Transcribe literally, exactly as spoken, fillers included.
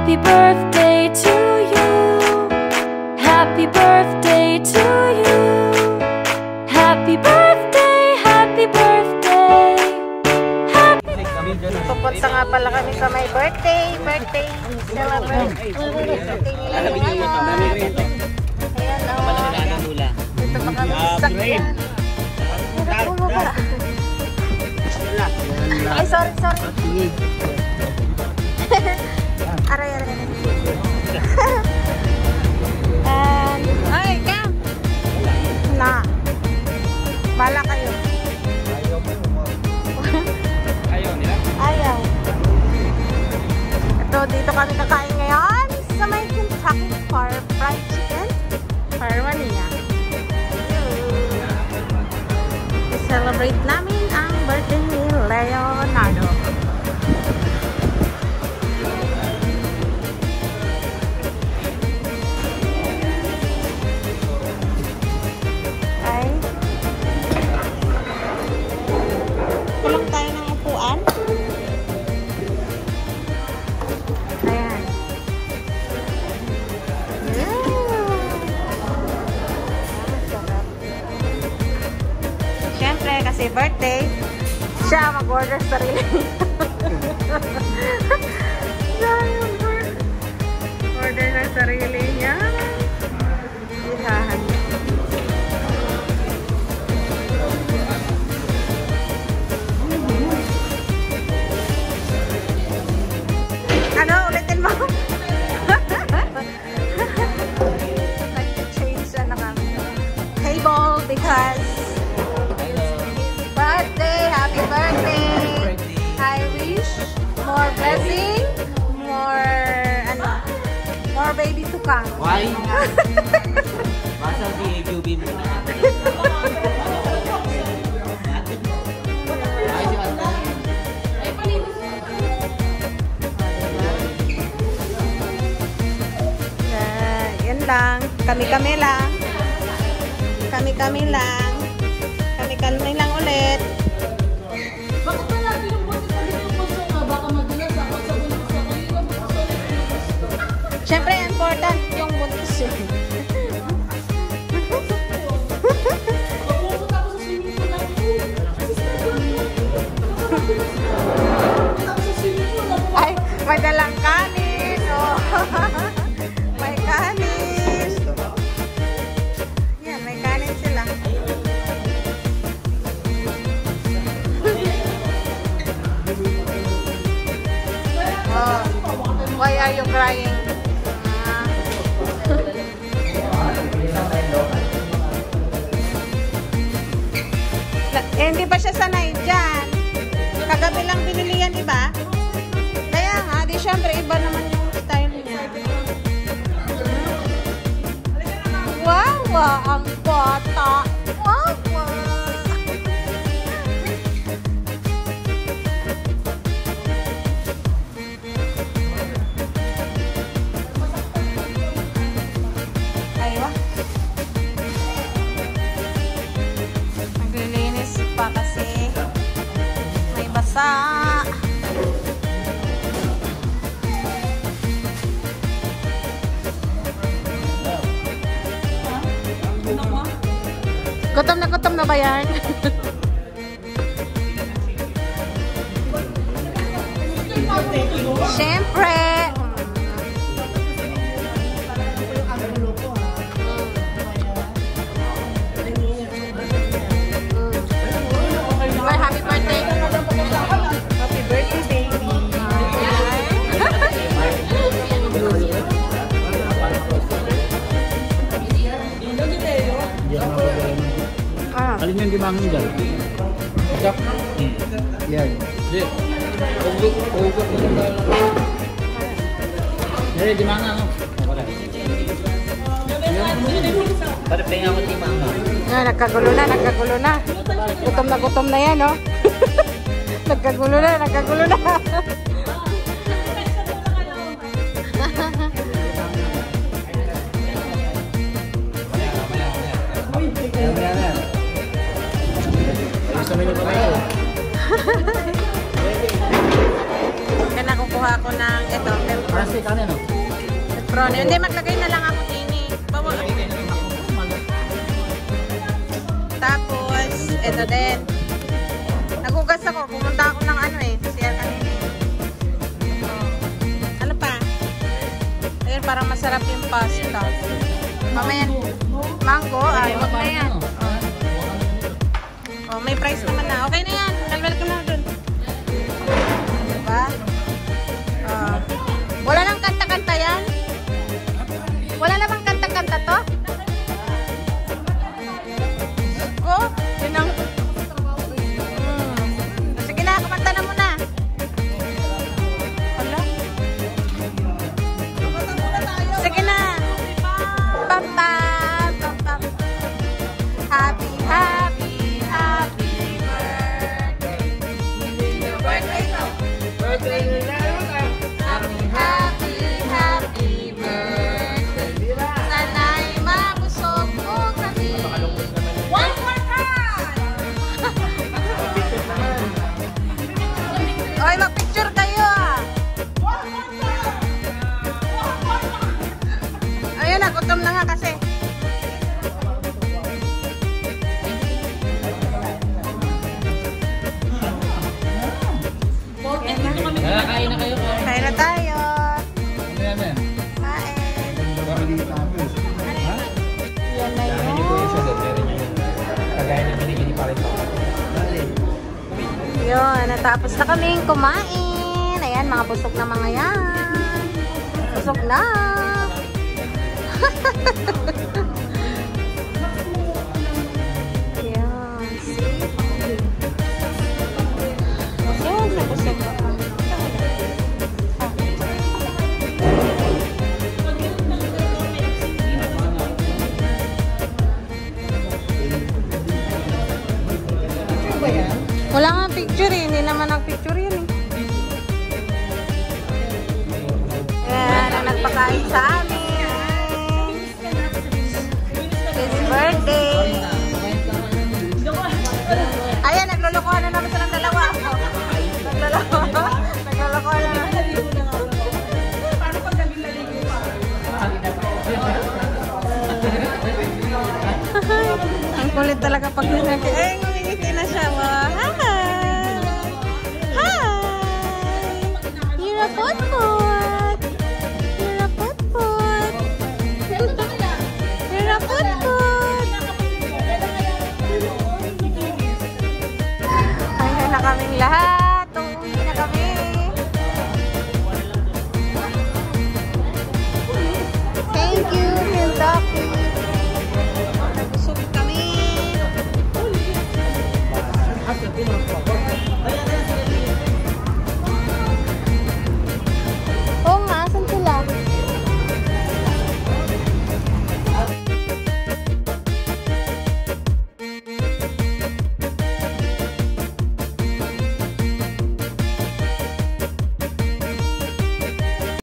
Happy birthday to you. Happy birthday to you. Happy birthday, happy birthday. Happy Pupunta nga pala kami sa may birthday, birthday celebrate. Birthday nila ngayon. Ayan o. Dito pa kami sa sakyan. Ay, sorry, sorry. Aray, aray. And, ay, Cam! Na. Bala kayo. Ayaw nila? Ayaw. Ito, dito kami kakain ngayon sa may Kentucky Farm Fried Chicken. Farmania. I-celebrate namin ang birthday ni Leonardo. Ay. Kulang tayo ng upuan. Ayan. Siyempre, kasi birthday, siya mag-order sarili niya. Siya yung order ng sarili niya. Ihahan. Ano? Ulitin mo? Nag-change siya na kami. Table because birthday, happy birthday. I wish more blessing, more ano, more baby to come. Why? Masa di Q B mo na. Uh, yan lang, kami-kami lang. Kami-kami lang. Kami-kami lang ulit. Bakit na natin yung buti pa dito po sa baka madulas ako sa buntis sa kanila? Siyempre, important yung buntis eh. Pupunta ako sa swimming pool lang po. Pupunta ako sa swimming pool lang po. Ay, may dalang kanin. Oh. May kanin. Yan, may kanin sila. Oh. Why are you crying? Ah. Eh, hindi pa siya sanay dyan. Kagabi lang binili yan, iba? Kaya nga, di syempre, iba naman yung style niya. Wow, wow, ang bata. Wow, wow. Aywa. Naglilinis pa kasi may basa. Gutom na gutom na ba yan? Siyempre. Well, happy birthday. Happy birthday, baby. Ah. Alin yung dimangin dyan? Masap? Yan. Di. Hugot. Hugot mo lang. Hindi, dimanga mo. Para penga mo dimanga. Ah, nagkagulo na, nagkagulo na. Gutom na gutom na yan, no? Nagkagulo na, nagkagulo na. Kaya nakukuha ko ng ito, tempura. kasi kanin no? Pepperoni. Hindi, maglagay na lang ako tini. Bawa. Tapos, ito din. Nagugas ako. Pumunta ako ng ano eh. Siya kanina. Ano pa? Ayun, parang masarap yung pasta. Mamaya, mango. Ay, wag na yan. Oh, may price naman na. Okay na yan. Nalwal ko na dun. Diba? Oh. Wala nang kanta-kanta yan? Wala namang kanta-kanta to? Go? Yun ang... Hmm. Sige na, kumanta na muna. Wala? Sige na. Pam-pam. Pam-pam. Happy, happy, happy birthday. Your birthday no? Birthday nila. Happy, happy, happy birthday. Sana'y mabusog mo kami. One more time! Oy, mag-picture kayo ah! Ayun na, gutom na nga kasi. Kain na kayo. Kain na tayo. Ano yan yan? Kain. Yan na yun. Kagaya na binigyan ni Parin pa. Yun, natapos na kaming kumain. Ayan, mga busog na mga yan. Busog na. Yan, see? Busog na busog na. Wala nga picture eh. Hindi naman nag-picture yun eh. Ayan, ang nagpakain sa amin. His birthday. Ayan, naglulukuhan na naman silang dalawa. Naglulukuhan. Naglulukuhan na naman. Ang kulit talaga pag nilagay.